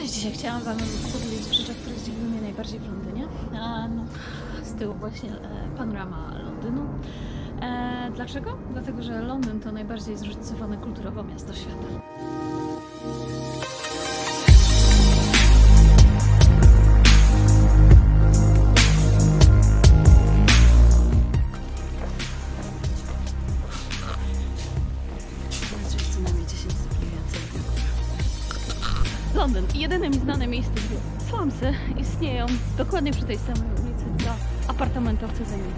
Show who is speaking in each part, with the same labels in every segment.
Speaker 1: Cześć, dzisiaj chciałam Wam powiedzieć o rzeczach, które zdziwiły mnie najbardziej w Londynie. Z tyłu właśnie panorama Londynu. Dlaczego? Dlatego, że Londyn to najbardziej zróżnicowane kulturowo miasto świata. Co najmniej 10 stopni więcej. Londyn. Jedyne mi znane miejsce, gdzie slumsy istnieją dokładnie przy tej samej ulicy, co apartamentowce zajmują.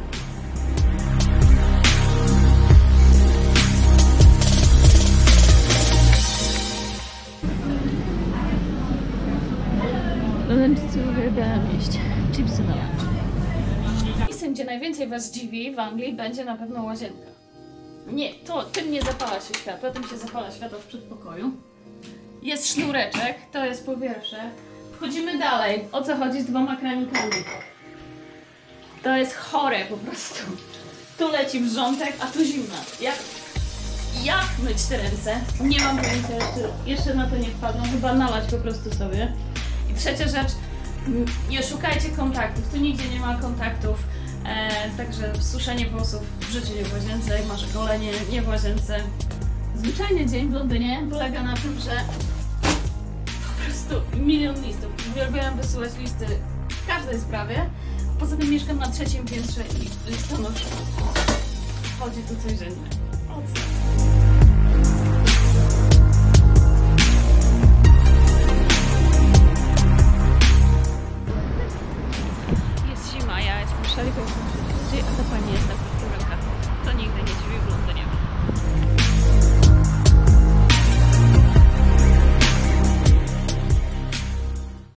Speaker 1: Londyńczycy uwielbiają jeść chipsy na lunch. Miejscem, gdzie najwięcej Was dziwi w Anglii, będzie na pewno łazienka. Nie, tym nie zapala się światło, tym się zapala światło w przedpokoju. Jest sznureczek, to jest po pierwsze. Wchodzimy dalej. O co chodzi z 2 kranikami? To jest chore po prostu. Tu leci wrzątek, a tu zimna. Jak myć te ręce? Nie mam pojęcia, jeszcze na to nie wpadłam. Chyba nalać po prostu sobie. I trzecia rzecz, nie szukajcie kontaktów. Tu nigdzie nie ma kontaktów. Także suszenie włosów w życiu nie w łazience, masz golenie nie w łazience. Zwyczajny dzień w Londynie polega na tym, że po prostu milion listów. Uwielbiam wysyłać listy w każdej sprawie. Poza tym mieszkam na 3. piętrze i listonosz chodzi tu codziennie. O co?